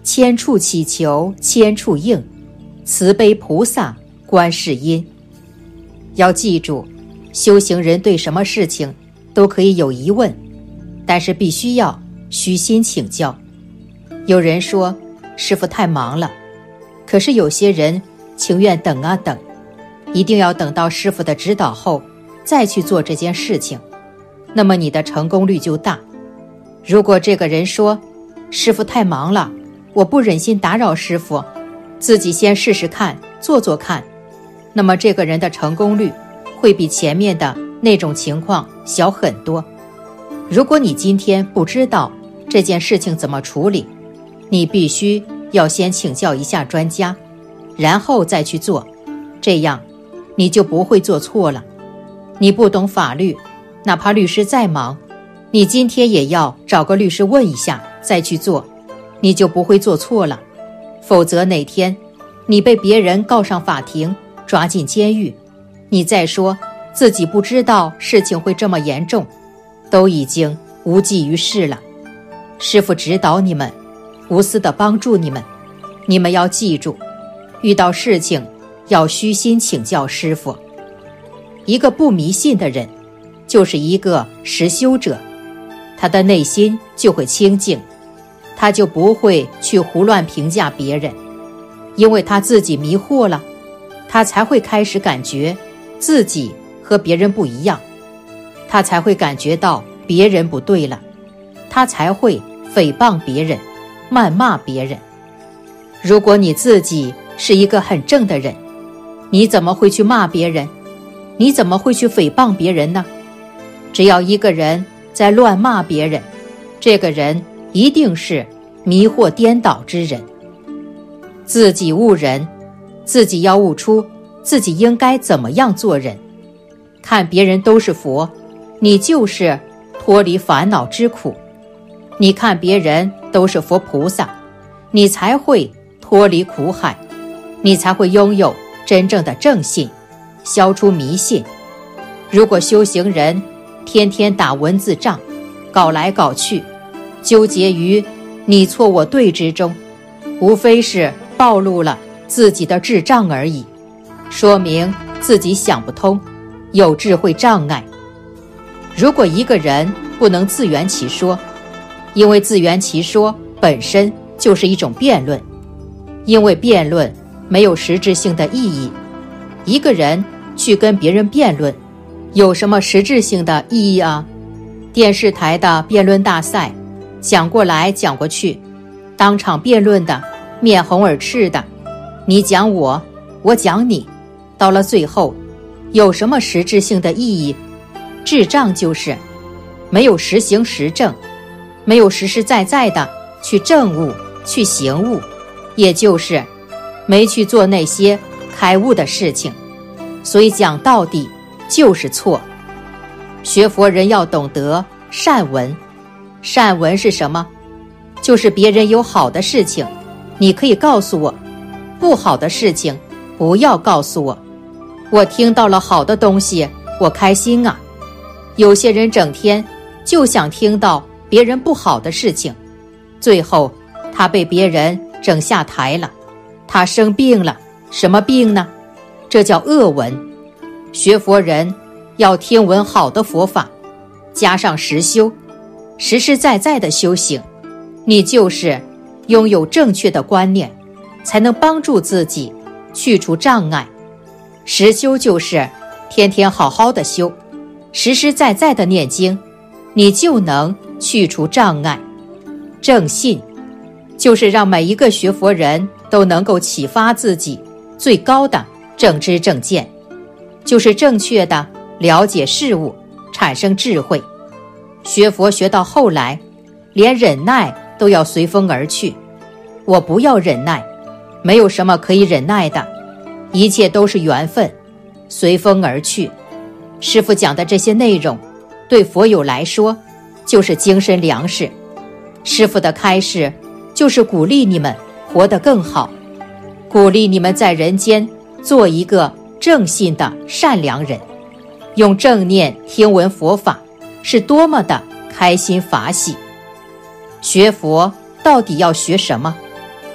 千处祈求千处应，慈悲菩萨观世音。要记住，修行人对什么事情都可以有疑问，但是必须要虚心请教。有人说师父太忙了，可是有些人情愿等啊等，一定要等到师父的指导后再去做这件事情，那么你的成功率就大。如果这个人说师父太忙了，我不忍心打扰师父，自己先试试看，做做看，那么这个人的成功率会比前面的那种情况小很多。如果你今天不知道这件事情怎么处理，你必须要先请教一下专家，然后再去做，这样你就不会做错了。你不懂法律，哪怕律师再忙，你今天也要找个律师问一下再去做，你就不会做错了。否则哪天你被别人告上法庭，抓进监狱，你再说自己不知道事情会这么严重，都已经无济于事了。师父指导你们，无私地帮助你们，你们要记住，遇到事情要虚心请教师父。一个不迷信的人，就是一个实修者，他的内心就会清净，他就不会去胡乱评价别人，因为他自己迷惑了，他才会开始感觉自己和别人不一样，他才会感觉到别人不对了，他才会诽谤别人，谩骂别人。如果你自己是一个很正的人，你怎么会去骂别人？你怎么会去诽谤别人呢？只要一个人在乱骂别人，这个人一定是迷惑颠倒之人。自己悟人，自己要悟出自己应该怎么样做人。看别人都是佛，你就是脱离烦恼之苦；你看别人都是佛菩萨，你才会脱离苦海，你才会拥有真正的正信，消除迷信。如果修行人天天打文字仗，搞来搞去，纠结于你错我对之中，无非是暴露了自己的智障而已，说明自己想不通，有智慧障碍。如果一个人不能自圆其说，因为自圆其说本身就是一种辩论，因为辩论没有实质性的意义，一个人去跟别人辩论，有什么实质性的意义啊？电视台的辩论大赛，讲过来讲过去，当场辩论的面红耳赤的，你讲我，我讲你，到了最后有什么实质性的意义？智障就是没有实行实证，没有实实在在的去证悟，去行悟，也就是没去做那些开悟的事情，所以讲到底就是错。学佛人要懂得善闻，善闻是什么？就是别人有好的事情，你可以告诉我，不好的事情不要告诉我。我听到了好的东西，我开心啊。有些人整天就想听到别人不好的事情，最后他被别人整下台了，他生病了，什么病呢？这叫恶闻。学佛人要听闻好的佛法，加上实修，实实在在的修行，你就是拥有正确的观念，才能帮助自己去除障碍。实修就是天天好好的修，实实在在的念经，你就能去除障碍。正信就是让每一个学佛人都能够启发自己最高的正知正见，就是正确的了解事物，产生智慧。学佛学到后来，连忍耐都要随风而去。我不要忍耐，没有什么可以忍耐的，一切都是缘分，随风而去。师父讲的这些内容，对佛友来说就是精神粮食。师父的开示就是鼓励你们活得更好，鼓励你们在人间做一个正信的善良人，用正念听闻佛法，是多么的开心法喜。学佛到底要学什么？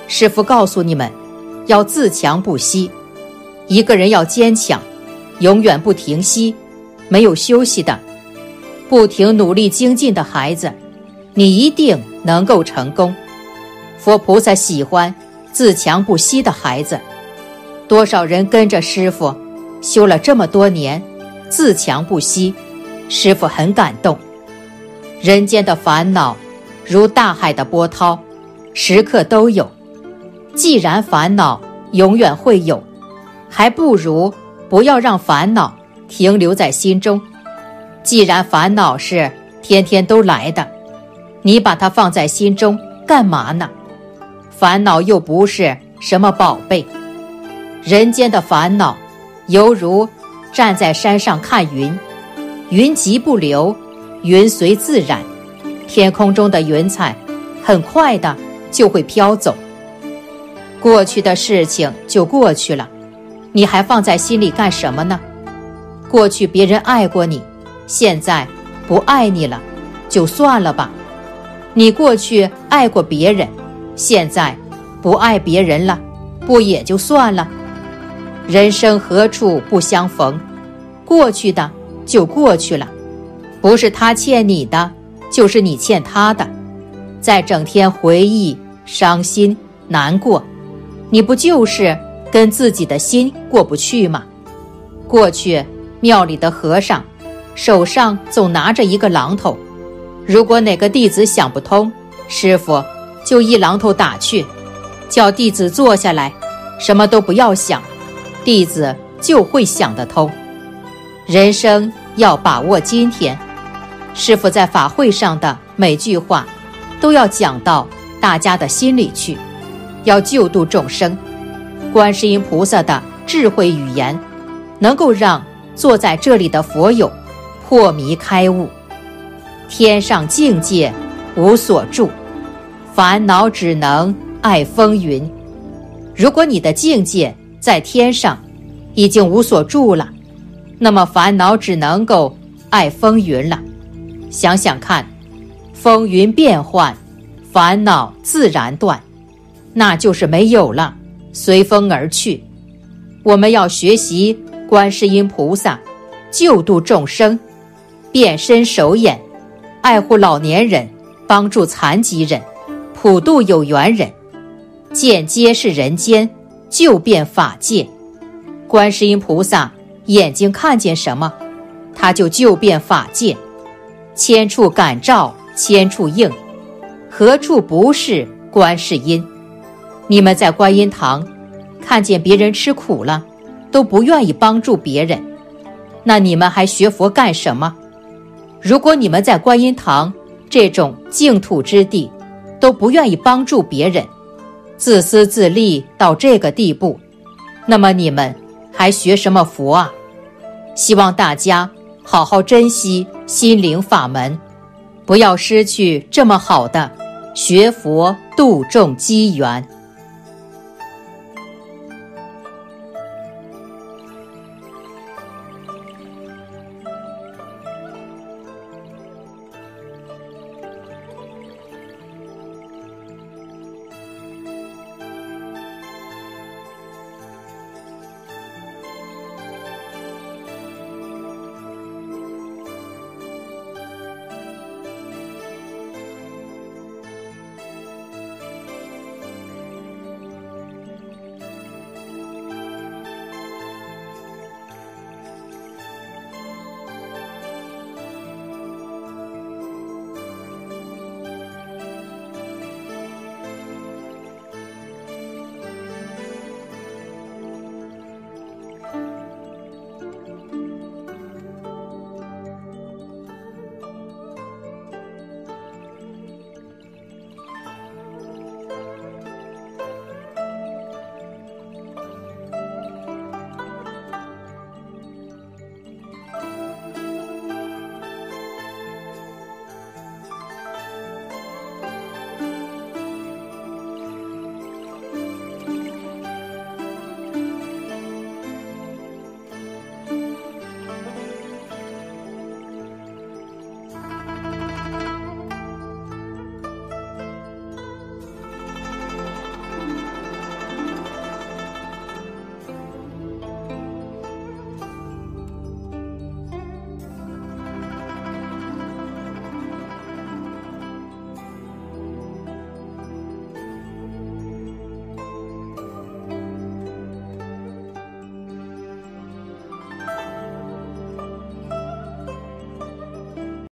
师父告诉你们，要自强不息。一个人要坚强，永远不停息，没有休息的，不停努力精进的孩子，你一定能够成功。佛菩萨喜欢自强不息的孩子。多少人跟着师父修了这么多年，自强不息，师父很感动。人间的烦恼如大海的波涛，时刻都有。既然烦恼永远会有，还不如不要让烦恼停留在心中。既然烦恼是天天都来的，你把它放在心中干嘛呢？烦恼又不是什么宝贝。人间的烦恼犹如站在山上看云，云急不流，云随自然，天空中的云彩很快的就会飘走。过去的事情就过去了，你还放在心里干什么呢？过去别人爱过你，现在不爱你了，就算了吧。你过去爱过别人，现在不爱别人了，不也就算了。人生何处不相逢，过去的就过去了，不是他欠你的，就是你欠他的。再整天回忆、伤心、难过，你不就是跟自己的心过不去吗？过去庙里的和尚手上总拿着一个榔头，如果哪个弟子想不通，师父就一榔头打去，叫弟子坐下来，什么都不要想，弟子就会想得通。人生要把握今天，师父在法会上的每句话都要讲到大家的心里去，要救度众生。观世音菩萨的智慧语言能够让坐在这里的佛友破迷开悟。天上境界无所住，烦恼只能爱风云。如果你的境界在天上已经无所住了，那么烦恼只能够爱风云了。想想看，风云变幻，烦恼自然断，那就是没有了，随风而去。我们要学习观世音菩萨救度众生，变身手眼，爱护老年人，帮助残疾人，普度有缘人，见皆是人间，救遍法界。观世音菩萨眼睛看见什么，他就救遍法界。千处感召千处应，何处不是观世音？你们在观音堂看见别人吃苦了，都不愿意帮助别人，那你们还学佛干什么？如果你们在观音堂这种净土之地都不愿意帮助别人，自私自利到这个地步，那么你们还学什么佛啊？希望大家好好珍惜心灵法门，不要失去这么好的学佛度众机缘。